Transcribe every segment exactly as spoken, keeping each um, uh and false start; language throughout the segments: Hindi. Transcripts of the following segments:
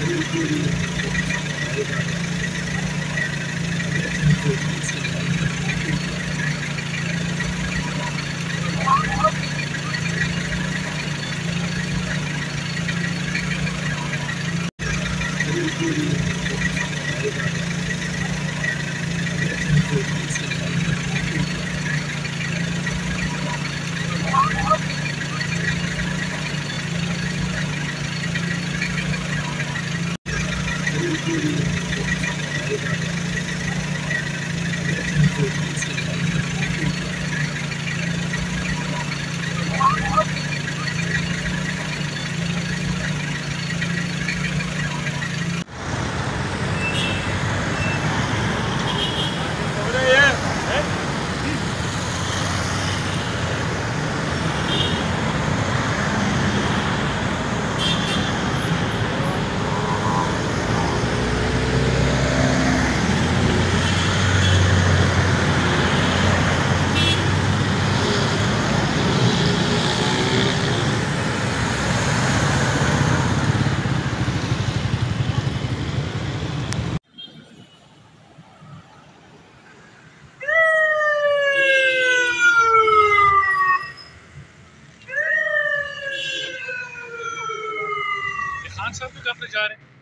खान साहब भी कब जा रहे हैं?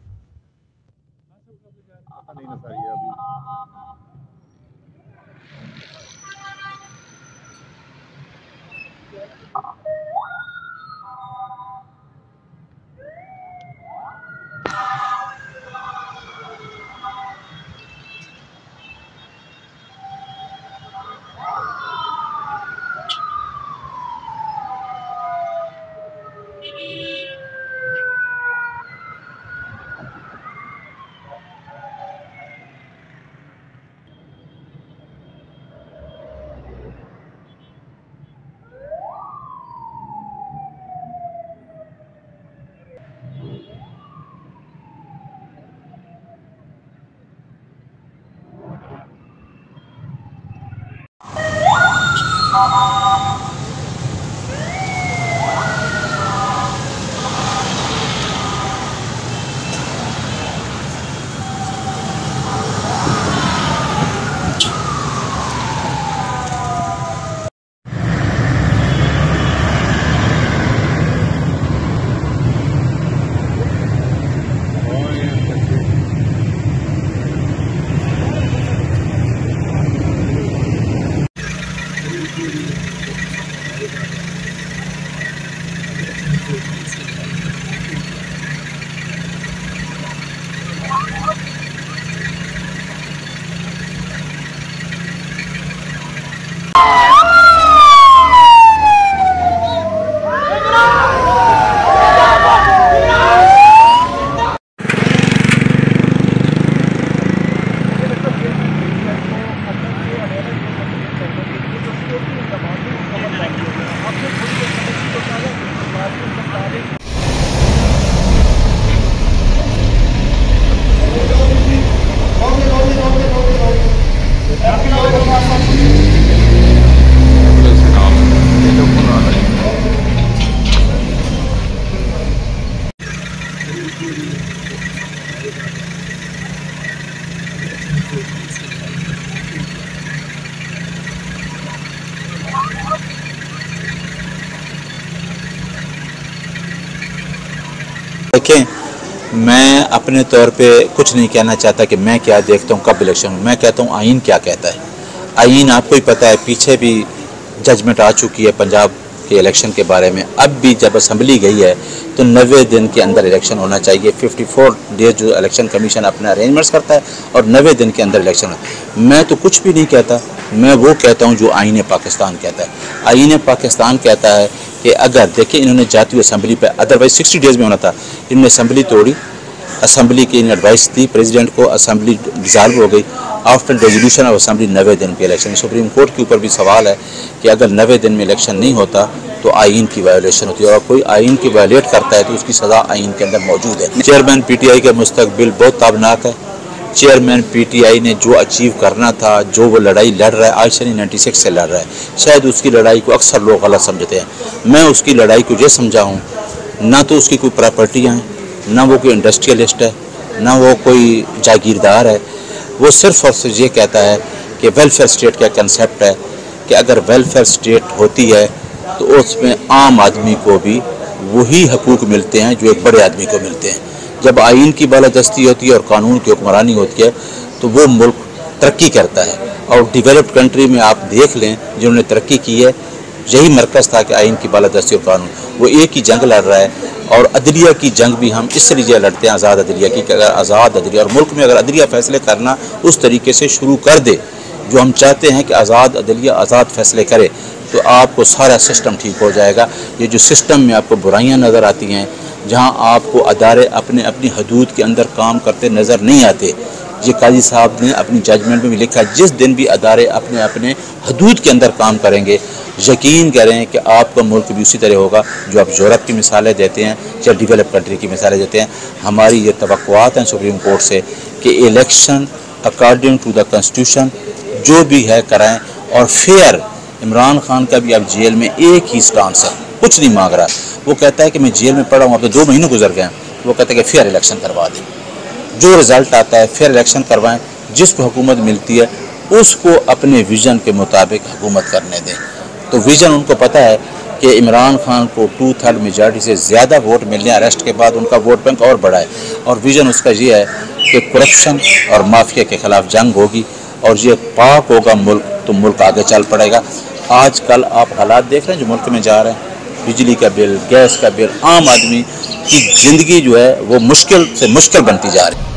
नहीं ना सर ये अभी देखें, मैं अपने तौर पे कुछ नहीं कहना चाहता कि मैं क्या देखता हूँ कब इलेक्शन, मैं कहता हूँ आइन क्या कहता है। आइन आपको ही पता है, पीछे भी जजमेंट आ चुकी है पंजाब के इलेक्शन के बारे में। अब भी जब असम्बली गई है तो नब्बे दिन के अंदर इलेक्शन होना चाहिए। चौवन डेज जो इलेक्शन कमीशन अपने अरेंजमेंट्स करता है और नब्बे दिन के अंदर इलेक्शन। मैं तो कुछ भी नहीं कहता, मैं वो कहता हूँ जो आइन पाकिस्तान कहता है। आइन पाकिस्तान कहता है कि अगर देखिए इन्होंने जाती असम्बली पे, अदरवाइज सिक्सटी डेज़ में होना था, इन्होंने असम्बली तोड़ी, असम्बली की इन एडवाइस दी प्रेसिडेंट को, असम्बली डिज़ाल्व हो गई। आफ्टर रेजोल्यूशन ऑफ असम्बली नब्बे दिन के इलेक्शन। सुप्रीम कोर्ट के ऊपर भी सवाल है कि अगर नब्बे दिन में इलेक्शन नहीं होता तो आइन की वायोलेशन होती है, और कोई आइन की वायोलेट करता है तो उसकी सज़ा आइन के अंदर मौजूद है। चेयरमैन पी टी आई का मुस्तकबिल बहुत ताबनाक है। चेयरमैन पी टी आई ने जो अचीव करना था, जो वो लड़ाई लड़ रहा है, आज से नाइन्टी सिक्स से लड़ रहा है, शायद उसकी लड़ाई को अक्सर लोग गलत समझते हैं। मैं उसकी लड़ाई को ये समझा हूँ, ना तो उसकी कोई प्रॉपर्टियाँ हैं, ना वो कोई इंडस्ट्रियलिस्ट है, ना वो कोई जागीरदार है। वो सिर्फ और सिर्फ ये कहता है कि वेलफेयर स्टेट का कंसेप्ट है कि अगर वेलफेयर स्टेट होती है तो उसमें आम आदमी को भी वही हकूक़ मिलते हैं जो एक बड़े आदमी को मिलते हैं। जब आइन की बालादस्ती होती है और कानून की हुक्मरानी होती है तो वो मुल्क तरक्की करता है। और डेवलप्ड कंट्री में आप देख लें जिन्होंने तरक्की की है, यही मरकज़ था कि आइन की बालादस्ती और कानून। वो एक ही जंग लड़ रहा है और अदलिया की जंग भी हम इसलिए लड़ते हैं, आज़ाद अदलिया की, कि अगर आज़ाद अदलिया और मुल्क में अगर अदलिया फ़ैसले करना उस तरीके से शुरू कर दे जो हम चाहते हैं कि आज़ाद अदलिया आज़ाद फ़ैसले करे, तो आपको सारा सिस्टम ठीक हो जाएगा। ये जो सिस्टम में आपको बुराइयां नज़र आती हैं, जहां आपको अदारे अपने अपनी हदूद के अंदर काम करते नज़र नहीं आते, ये काजी साहब ने अपनी जजमेंट में भी लिखा, जिस दिन भी अदारे अपने अपने हदूद के अंदर काम करेंगे, यकीन करें कि आपका मुल्क भी उसी तरह होगा। जो आप यूरोप की मिसालें देते हैं या डेवलप कंट्री की मिसालें देते हैं, हमारी ये तवक्कुआत हैं सुप्रीम कोर्ट से कि election according to the constitution जो भी है कराएं और फेयर। इमरान खान का भी अब जेल में एक ही स्टांस है, कुछ नहीं मांग रहा। वो कहता है कि मैं जेल में पड़ा हूँ, अब तो दो महीने गुजर गए हैं, वो कहता है कि फेयर इलेक्शन करवा दें, जो रिज़ल्ट आता है फेयर इलेक्शन करवाएं, जिसको हुकूमत मिलती है उसको अपने विज़न के मुताबिक हुकूमत करने दें। तो विज़न उनको पता है कि इमरान खान को टू थर्ड मेजॉरिटी से ज़्यादा वोट मिलने, अरेस्ट के बाद उनका वोट बैंक और बढ़ा है, और विज़न उसका ये है कि करप्शन और माफिया के ख़िलाफ़ जंग होगी और ये पाक होगा मुल्क, तो मुल्क आगे चल पड़ेगा। आजकल आप हालात देख रहे हैं जो मुल्क में जा रहे हैं, बिजली का बिल, गैस का बिल, आम आदमी की ज़िंदगी जो है वो मुश्किल से मुश्किल बनती जा रही है।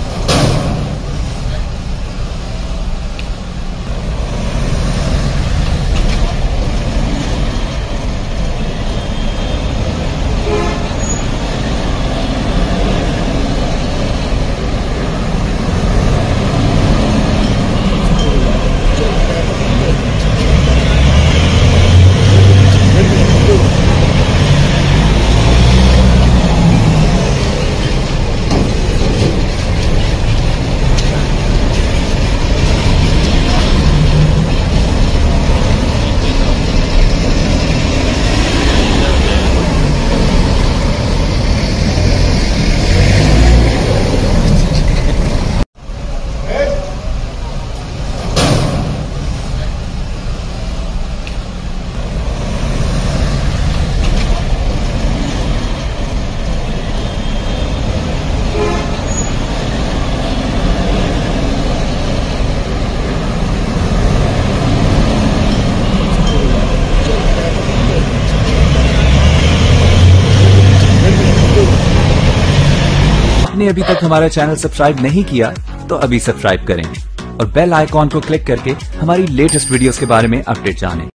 आपने अभी तक हमारा चैनल सब्सक्राइब नहीं किया तो अभी सब्सक्राइब करें और बेल आइकॉन को क्लिक करके हमारी लेटेस्ट वीडियोस के बारे में अपडेट जानें।